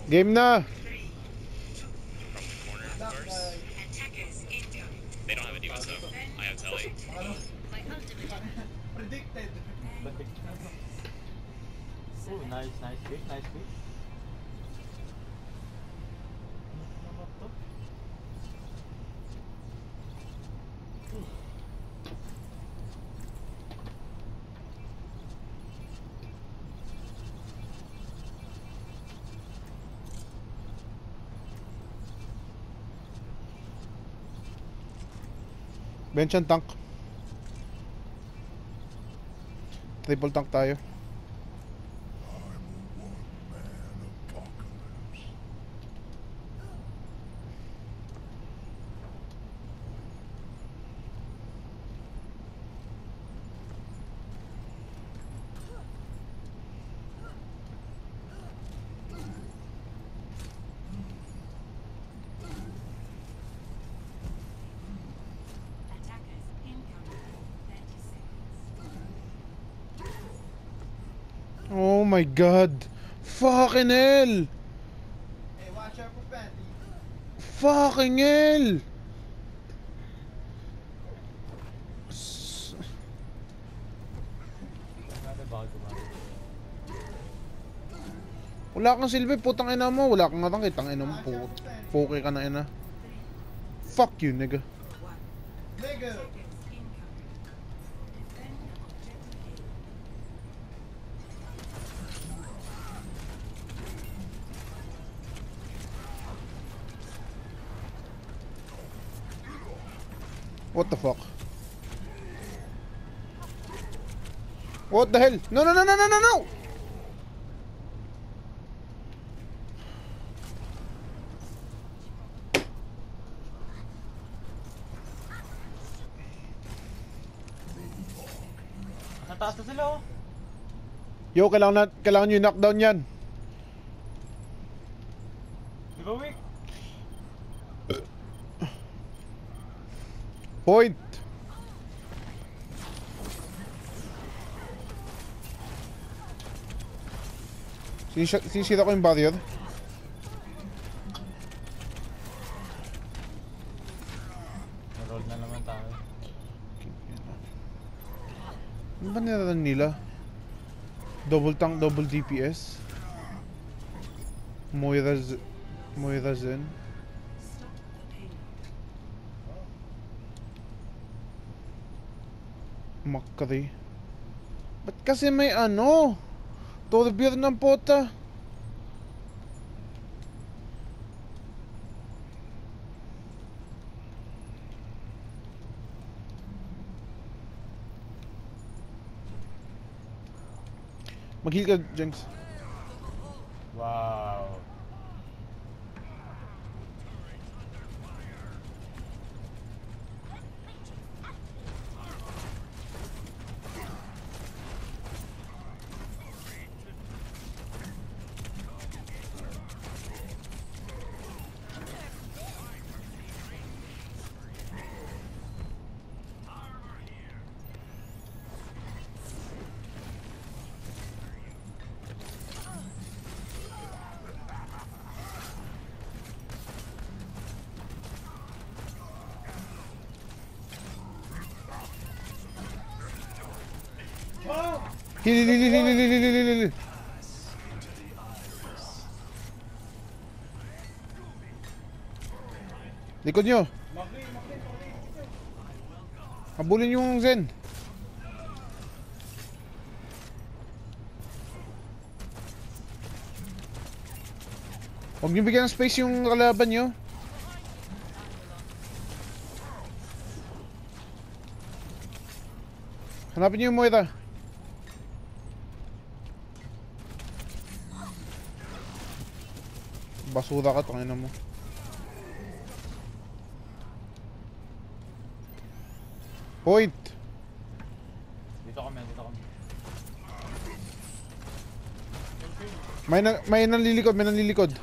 Game na! From the corner, of course. They don't have a diva, so I have Telly. Predicted. Oh, nice pick, nice pick. Bench and tank. Triple tank tayo. Oh my god. Fucking hell. Hey, watch out for panty. Fucking hell. Wala kang silbi, putang ina mo. Wala kang atang kitang ina mo. Poke ka na ina. Fuck you, nigga. Nigga. What the fuck? What the hell? No, no, no, no, no, no, no! Nataas na sila oh. Yo, kailangan nyo knockdown yan. Di ba weak? Point! Sinisira ko yung barrier. Naroll na naman tayo. Ano ba niraran nila? Double tank, double DPS. Moira Zen. Makri. Ba't kasi may ano? Torbir ng pota. Mag-heal ka, Jenks. Wow. Heal. Likod nyo. Habulin yung Zen. Huwag nyo bigyan ng space yung kalaban nyo. Hanapin nyo yung Moira. Basura ka, tangina mo. Point! Dito kami. May nanlilikod.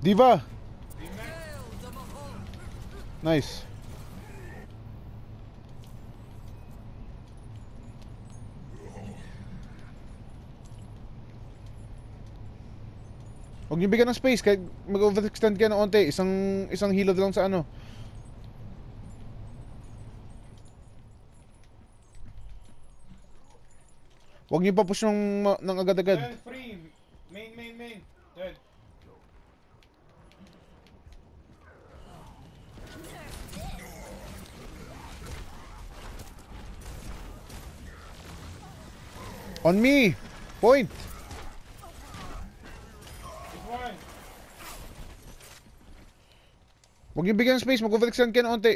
Diva! Nice. Huwag niyo bigyan ng space kahit mag-overextend kayo ng onte. Isang hilod lang sa ano. Huwag niyo pa push ng agad-agad. Dead free. Main. Dead. On me! Point! One. Huwag niyo bigyan ng space, mag-overextend kayo ng onte.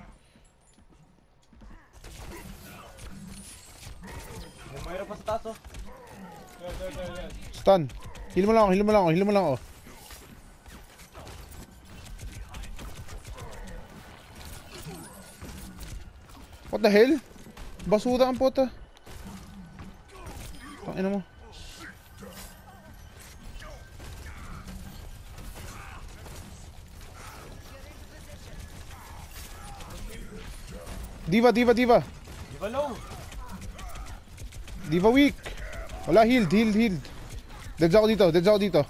May mayroon pa sa taas oh. Dead. Stun. Heal mo lang ako. What the hell? Basura ang puta. Tangina mo. Diva. Diva low. Diva weak. Wala, healed. Deads ako dito.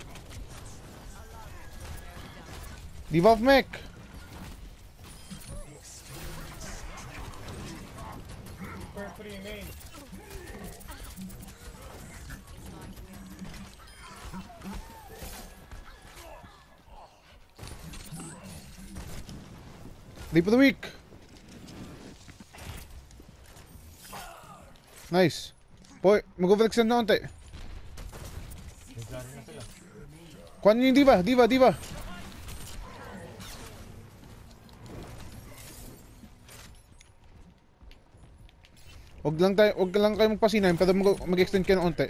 Diva of mech. Super free main. Leap of the week. Nice. Boy, mag-overextend na onte. Nagari na sila. Kuhan niyo yung diva. Huwag lang kayo magpasinayin pero mag-extend kayo ng onte.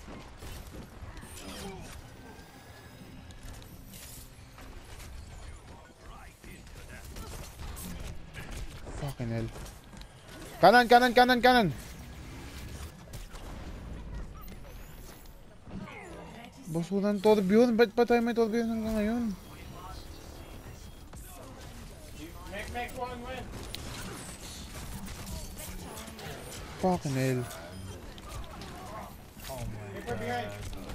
Fucking hell. Kanan. Basuran Torbjorn, ba't pa tayo may Torbjorn hanggang ngayon? Mech one win. Fucking hell. Oh my Reaper behind.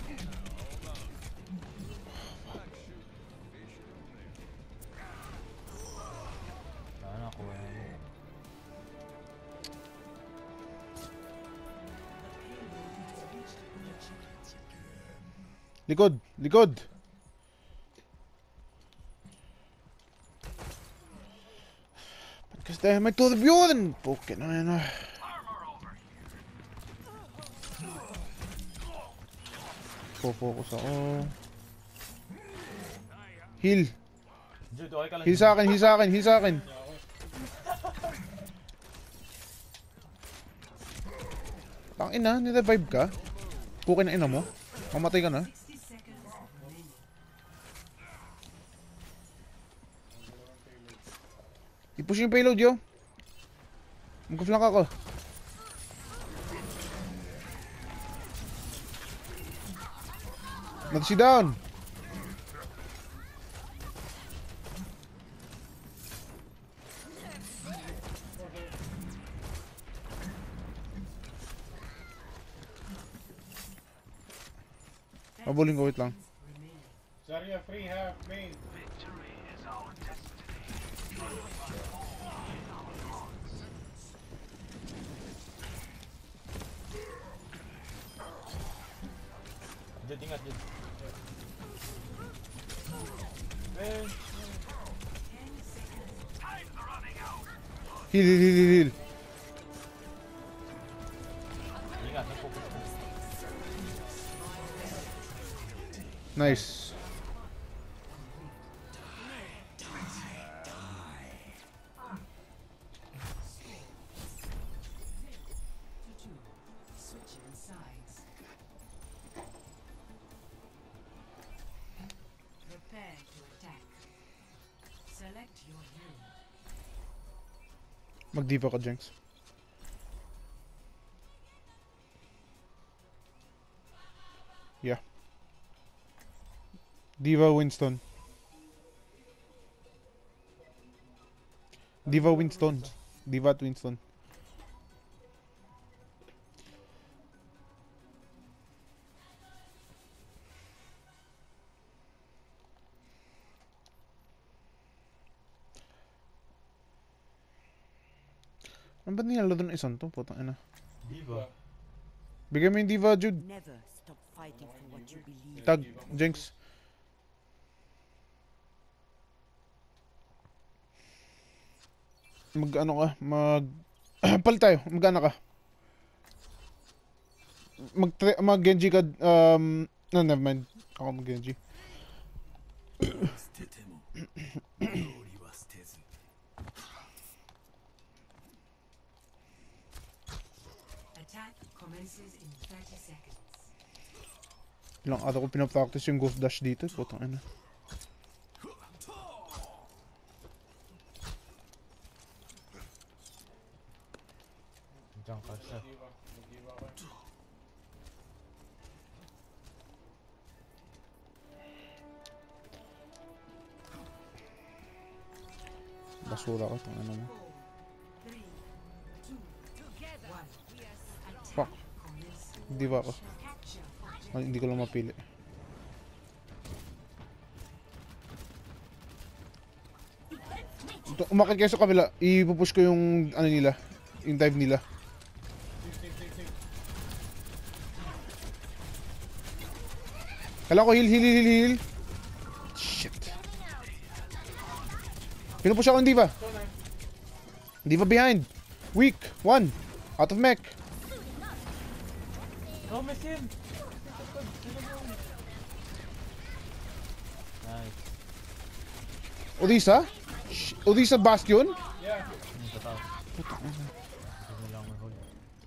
Sana ko eh. Likod. Ba't kasi tayo may Torbjorn? Pukin na yan ah. Focus ako. Heal. Jude, okay ka lang. Heal sa akin. Tangina, nirevive ka? Pukin na ina mo? Mamatay ka na? I-push yung payload yo. Mag-flank ako. Not si down. Mabuling ko, wait lang. Zarya free half main. Jude, ingat Jude. Heal. Ingat, nag-focus ka. Nice. Prepare to attack. Select your hero. Mag-diva ka, Jenks. Yeah. Diva Winston. Diva Winston. Diva at Winston. Ano ba nilalo doon isang to? Putang ina. Diva. Bigay mo yung Diva, Jude. Never stop fighting for what you believe. Tag, Jinx. Mag-ano ka? Palit tayo. Mag-ano ka? Mag-Genji ka. No, never mind. Ako mag-Genji. Attack commences in 30 seconds. Ilang araw ko pinapractice yung Ghost Dash dito. Putang ina. Diyan ka siya. Basura ka. Tang ina mo. 4, 3, 2, 1. Fuck. Diva ako. Capture. Ay, hindi ko lang mapili. Umakit kayo sa kabila. Ipupush ko yung ano nila. Yung dive nila. Kala ko heal. Shit. Pinupush ako ng Diva. Diva behind. Weak. 1. Out of mech. No, miss him! Nice. Odisa? Odisa Bastion? Sa taas. Hindi lang may hold.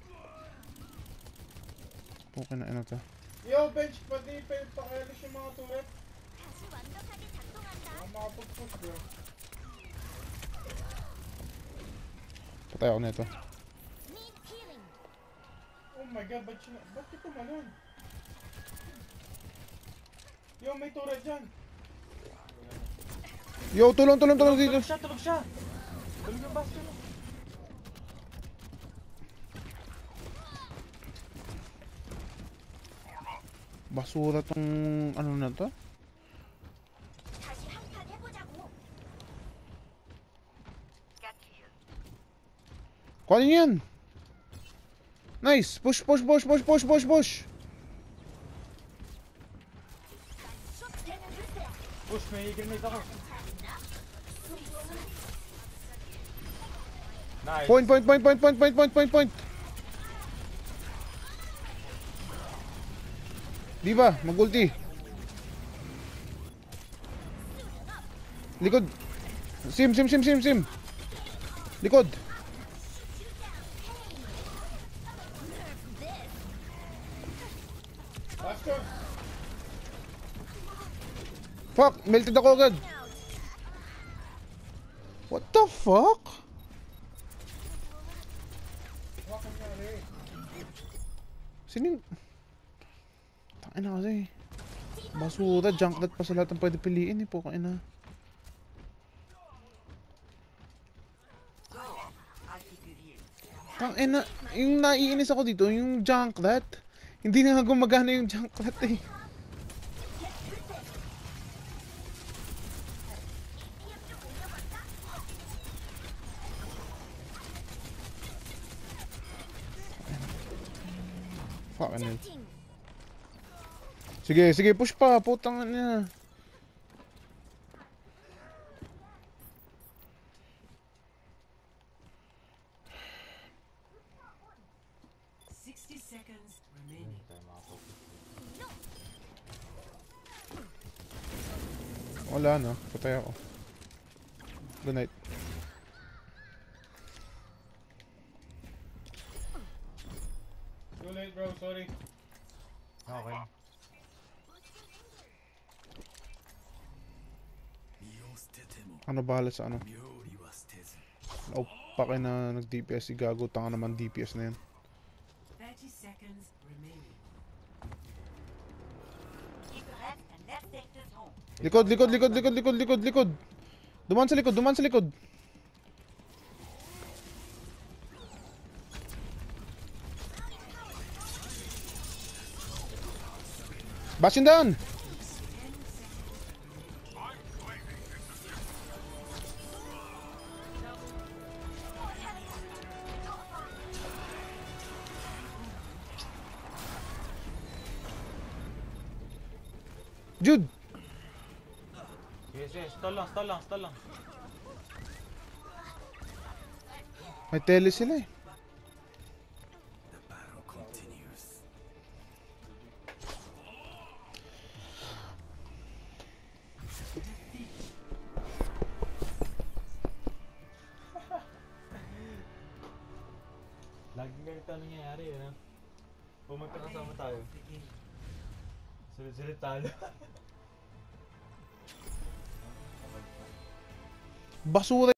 Okay na, ano to. Yo, bench, pati pakialis yung mga turret. Makapag-push bro. Patay ako nito. Oh my god, ba't ito malun? Yo, may turret dyan. Yo, tulong dito. Tulog siya! Tulog yung bastion. Basura tong ano na to. Kuha niyo yan. Nice. Push. Push, may grenade ako. Nice. Point. Diva, mag-ulti. Likod. Sim. Likod. Bastion! Fuck, melted ako agad. What the fuck? Bakit nangyari? Sino yung... Tangina kasi. Basura, junkrat pa sa lahat ng pwede piliin eh. Pukain na. Tangina, yung naiinis ako dito, yung junkrat. Hindi na nga gumagana yung junkrat eh. Fucking hell. Sige, push pa, putang niya. Seconds remaining. Wala na, patay ako. Good night. Too late bro, sorry. Okay. Ano bahala sa ano? Paupakin na nag-DPS si Gago, tanga naman DPS na yan. 30 seconds remaining. Likod. Dumaan sa likod. Bastion down! Jude! Yes, yes. Stall lang, stall lang, stall lang. May tele sila eh. Laging ganito ang nangyayari, ano? Kung magkakasama tayo. Sulit-sulit talo. Basura